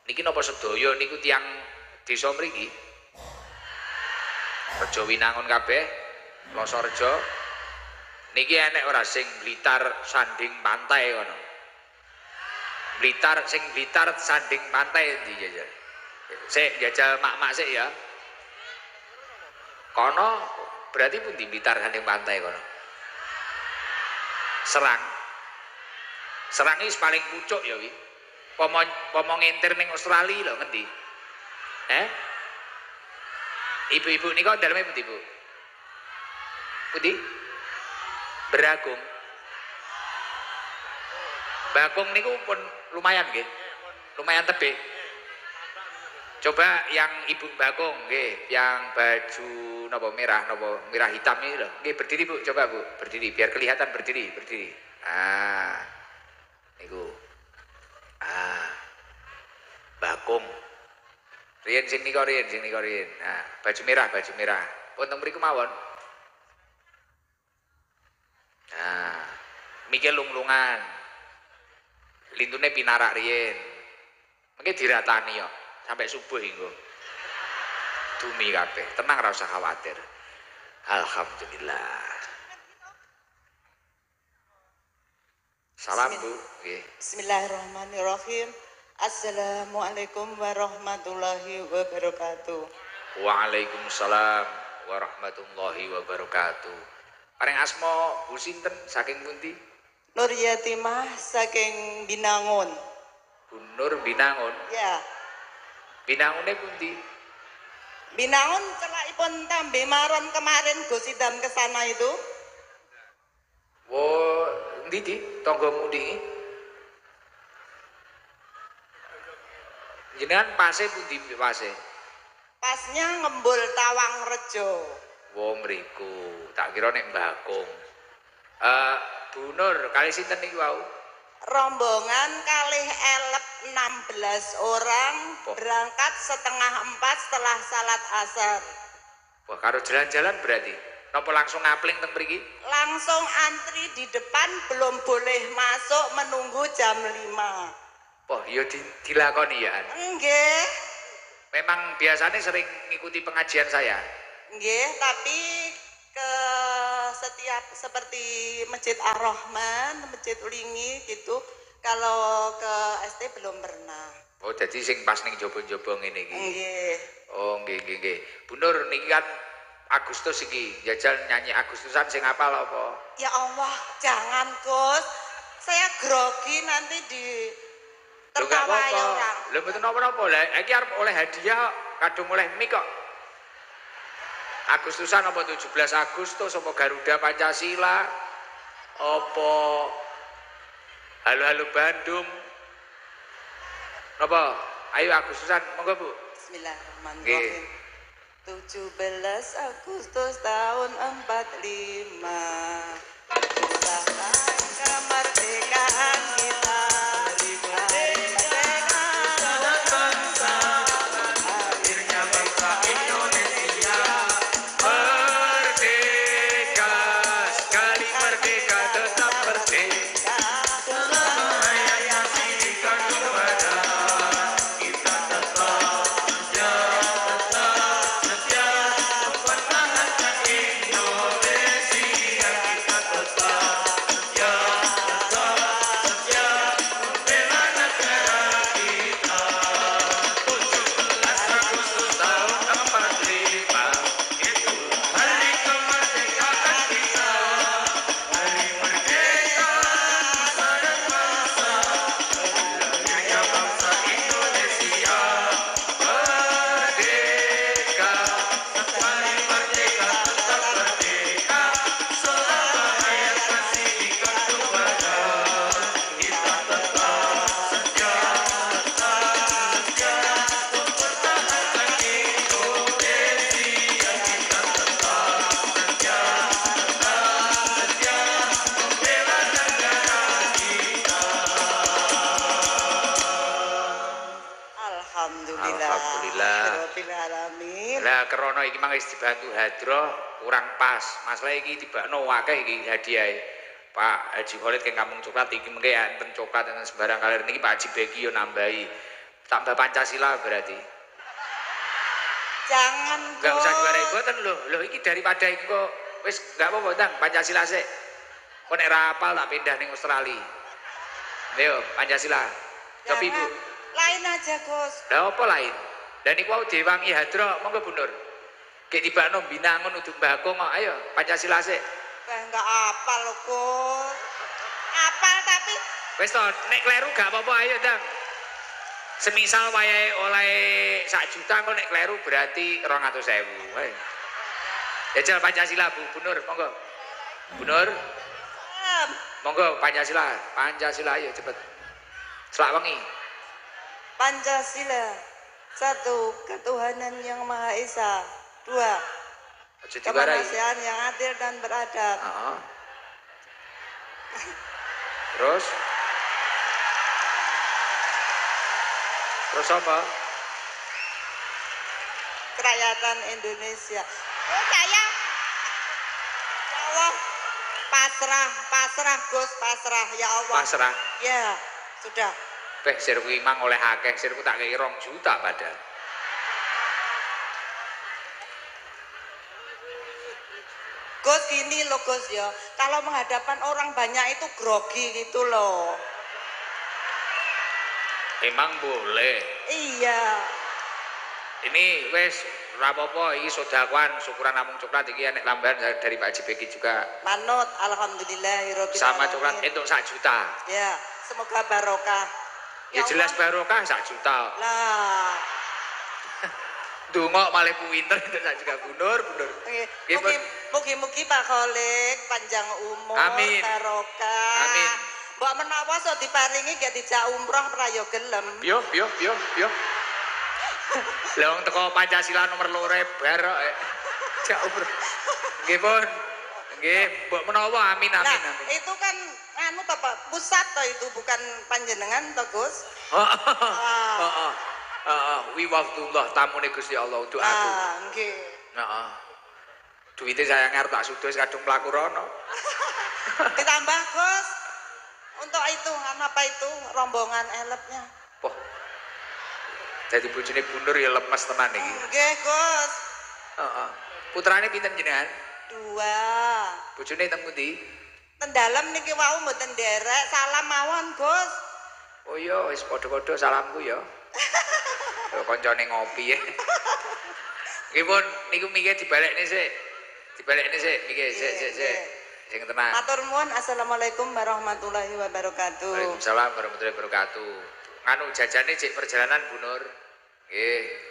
Niki napa sedaya niku tiyang desa mriki? Rejo Winangun kabeh, Ploso Rejo. Niki enek ora sing Blitar sanding pantai kono. Blitar sing Blitar sanding pantai endi jajal? Sik jajal mak-mak sik ya. Kono berarti pundi Blitar sanding pantai kono? Serang. Serang iki paling pucuk ya wi. Pomo ngintir ning Australia lho ngendi? Ibu-ibu nika daleme pundi, Bu? Pundi? Beragung. Bakung niku pun lumayan nggih. Lumayan tebih. Coba yang Ibu Bakung nggih, yang baju napa merah hitam ini lho. Nggih berdiri Bu, coba Bu, berdiri biar kelihatan berdiri. Ah. Niku. Ah. Bakung. Riyen sing nika riyen. Nah, baju merah. Pun teng mriku mawon. Nah, mikir lunglungan. Lintune pinarak riyen. Mengke diratani yo sampai subuh engko. Dumi kabeh. Tenang ora usah khawatir. Alhamdulillah. Salam Bu. Nggih. Bismillahirrahmanirrahim. Assalamualaikum warahmatullahi wabarakatuh. Waalaikumsalam warahmatullahi wabarakatuh. Paring asma Bu sinten saking pundi? Nur Yatimah saking Binangun. Bu Nur Binangun. Ya. Binangune pundi? Binangun celakipun Tambe Maron kemarin Gosidam ke sana itu. Oh, endi di tanggamu ndi? Jenengan pase pundi pase? Pasnya Ngembul Tawang Rejo. Wo mriku, tak kira nek Bakung. Bu Nur, kali sinten niku wau? Rombongan kalih elep 16 orang berangkat setengah 4 setelah salat asar. Wah, karo jalan-jalan berarti. Napa langsung ngapling teng mriki? Langsung antri di depan, belum boleh masuk, menunggu jam 5. Wah, ya dilakoni ya. Nggih. Memang biasanya sering ngikuti pengajian saya. Nggih, tapi ke setiap seperti Masjid Ar-Rahman, Masjid Ulingi gitu. Kalau ke ST belum pernah. Oh, jadi sing pas ning jobo-jobo ngene iki. Nggih. Oh, nggih. Bu Nur niki kan Agustus iki, jajal nyanyi Agustusan sing apal apa? Ya Allah, jangan Gus. Saya grogi nanti di tertawai orang. Lho mboten napa-napa. Lah iki arep oleh hadiah kadung oleh mik kok. Agustusan apa 17 Agustus apa Garuda Pancasila apa Halo Bandung. Napa? Ayo Agustusan monggo Bu. Bismillahirrahmanirrahim. 17 Agustus tahun 45 Kisahkan kemerdekaan kita. Lah krana iki mang wis dibantu hadroh kurang pas. Masalah iki tibakno akeh iki hadiahe. Pak Haji Khalid ke Kampung Coklat iki mengke enten coklat enten sembarang kalir niki Pak Haji Beki yo nambahi. Tambah Pancasila berarti. Jangan, Enggak usah Gus. diwarai boten lho. Lho iki daripada iku kok wis enggak apa-apa Tang, Pancasila sik. Kok nek ra hafal tak pindah ning Australia. Ayo, Pancasila. Coba Ibu. Jangan. Lain aja, Gus. Lah apa lain? Lah niku wau Dewangi Hadra, monggo Bu Nur. Ki tibakno binangun udu mbako kok. Ayo, Pancasila sik. Enggak apal, Gus. Apal tapi Wis to, nek kleru gak apa-apa ayo Tang. Semisal wayahe oleh 1 juta kok nek kleru berarti 200.000. Ayo. Jajal Pancasila Bu Nur, monggo. Bu Nur, monggo Pancasila. Pancasila ayo cepet. Selak wengi. Pancasila. 1. Ketuhanan yang Maha Esa. 2. Aja diwarai. Kemanusiaan yang adil dan beradab. Heeh. Terus? Terus apa? Kerakyatan Indonesia. Oh, saya. Ya Allah. Pasrah, Gus, pasrah. Ya Allah. Pasrah. Ya, sudah. Sirku imang oleh akeh, sirku tak kei 2 juta padahal. Gus gini loh Gus ya, kalau menghadapkan orang banyak itu grogi gitu loh. Emang boleh. Iya. Ini wes rapopo iki sodakuan syukuran namung coklat iki nek lambahan dari Pak Haji Beki juga. Manut alhamdulillahirabbil Sama alamin. coklat entuk 1 juta. Ya, semoga barokah. Ya jelas barokah 1 juta. Lah. Dungok malah pinter entuk 1 juta bunur. Mugi-mugi Pak Kholik panjang umur, Amin. barokah. Amin. Mbok menawa so diparingi gak dijak umroh pra yo gelem. Piyo. Lah wong teko Pancasila nomor 2 barok. Jak umroh. Nggih pun. Nggih, mbok menawa amin. Nah, itu kan anu to Pak, pusat to itu bukan panjenengan to Gus? Heeh. Wiwaftullah tamune Gusti Allah doaku. Nggih. Heeh. Duite saya ngarep tak sudus kadung mlaku rono. Ditambah Gus. Untuk itu, apa itu rombongan elepnya? Wah. Jadi bojone bunur ya lemes tenan iki. Nggih, Gus. Heeh. Putrane pinten jenengan? 2. Bojone teng pundi? Ten dalem niki wau mboten nderek, salam mawon, Gus. Oh iya, wis padha-padha salamku ya. Yo koncone ngopi ya. Nggih pun niku mikir dibalekne sik. Mikir sik. Sing tenang. Matur nuwun, assalamualaikum warahmatullahi wabarakatuh. Waalaikumsalam warahmatullahi wabarakatuh. Nganu jajane cek perjalanan Bu Nur. Nggih.